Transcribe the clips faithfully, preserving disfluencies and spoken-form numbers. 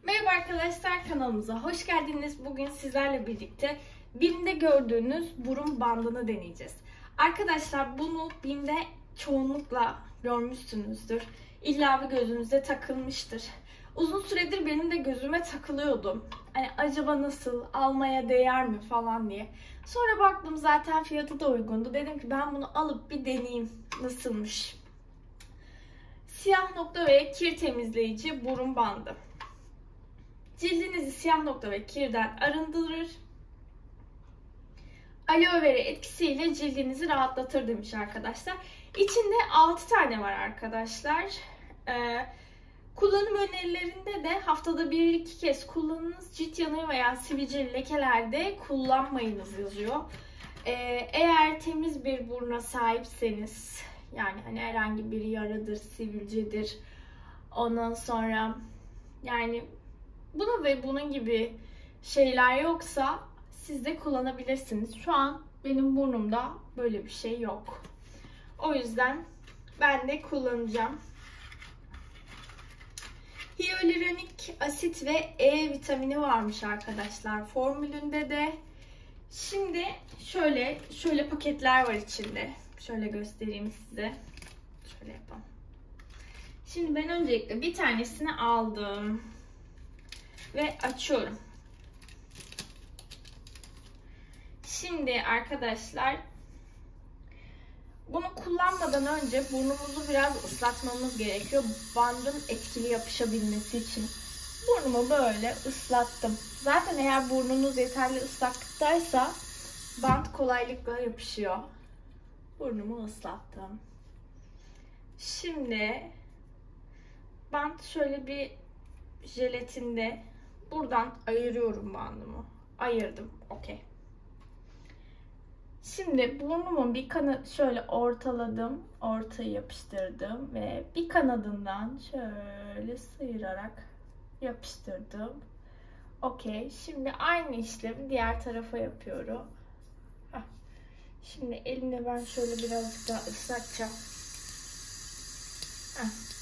Merhaba arkadaşlar, kanalımıza hoş geldiniz. Bugün sizlerle birlikte BİM'de gördüğünüz burun bandını deneyeceğiz. Arkadaşlar bunu BİM'de çoğunlukla görmüşsünüzdür. İlla bir gözünüze takılmıştır. Uzun süredir benim de gözüme takılıyordu. Hani acaba nasıl, almaya değer mi falan diye. Sonra baktım zaten fiyatı da uygundu. Dedim ki ben bunu alıp bir deneyeyim nasılmış. Siyah nokta ve kir temizleyici burun bandı. Cildinizi siyah nokta ve kirden arındırır. Aloe vera etkisiyle cildinizi rahatlatır demiş arkadaşlar. İçinde altı tane var arkadaşlar. Ee, kullanım önerilerinde de haftada bir iki kez kullanınız. Cilt yanığı veya sivilceli lekelerde kullanmayınız yazıyor. Ee, eğer temiz bir buruna sahipseniz, yani hani herhangi bir yaradır, sivilcedir, ondan sonra yani buna ve bunun gibi şeyler yoksa siz de kullanabilirsiniz. Şu an benim burnumda böyle bir şey yok. O yüzden ben de kullanacağım. Hyaluronik asit ve E vitamini varmış arkadaşlar formülünde de. Şimdi şöyle şöyle paketler var içinde. Şöyle göstereyim size. Şöyle yapalım. Şimdi ben öncelikle bir tanesini aldım. Ve açıyorum. Şimdi arkadaşlar bunu kullanmadan önce burnumuzu biraz ıslatmamız gerekiyor. Bandın etkili yapışabilmesi için. Burnumu böyle ıslattım. Zaten eğer burnunuz yeterli ıslaklıktaysa band kolaylıkla yapışıyor. Burnumu ıslattım. Şimdi band şöyle bir jelatinde. Buradan ayırıyorum bandımı. Ayırdım. Okey. Şimdi burnumun bir kanadı şöyle ortaladım. Ortayı yapıştırdım. Ve bir kanadından şöyle sıyırarak yapıştırdım. Okey. Şimdi aynı işlemi diğer tarafa yapıyorum. Heh. Şimdi elimle ben şöyle birazcık daha ıslatacağım. Heh.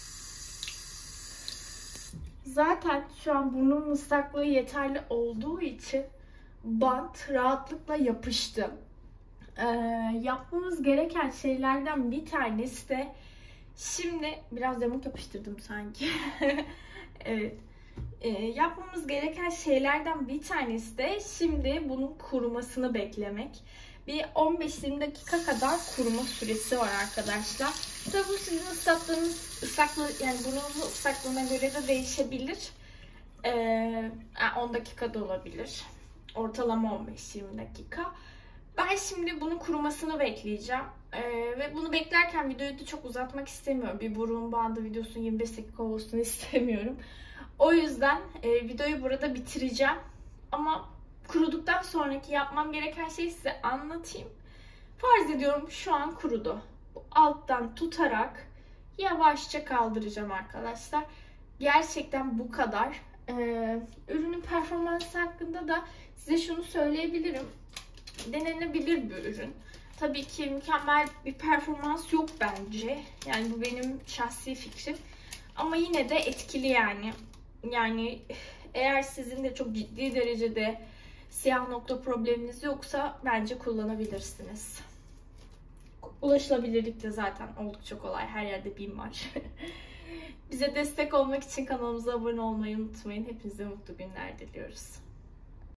Zaten şu an burnumun ıslaklığı yeterli olduğu için bant rahatlıkla yapıştı. Ee, yapmamız gereken şeylerden bir tanesi de şimdi biraz yamuk yapıştırdım sanki. Evet. Ee, yapmamız gereken şeylerden bir tanesi de şimdi bunun kurumasını beklemek. Bir on beş yirmi dakika kadar kuruma süresi var arkadaşlar. Tabii bu sizin ıslattığınız ıslaklığı, yani burnunuzun ıslaklığına göre de değişebilir. Ee, on dakika da olabilir. Ortalama on beş yirmi dakika. Ben şimdi bunun kurumasını bekleyeceğim. Ee, ve bunu beklerken videoyu da çok uzatmak istemiyorum. Bir burun bandı videosunun yirmi beş dakika olsun istemiyorum. O yüzden e, videoyu burada bitireceğim. Ama kuruduktan sonraki yapmam gereken şeyi size anlatayım. Farz ediyorum şu an kurudu. Alttan tutarak yavaşça kaldıracağım arkadaşlar. Gerçekten bu kadar. Ee, ürünün performansı hakkında da size şunu söyleyebilirim. Denenebilir bir ürün. Tabii ki mükemmel bir performans yok bence. Yani bu benim şahsi fikrim. Ama yine de etkili yani. Yani eğer sizin de çok ciddi derecede siyah nokta probleminiz yoksa bence kullanabilirsiniz. Ulaşılabilirlik de zaten oldukça kolay. Her yerde BİM var. Bize destek olmak için kanalımıza abone olmayı unutmayın. Hepinize mutlu günler diliyoruz.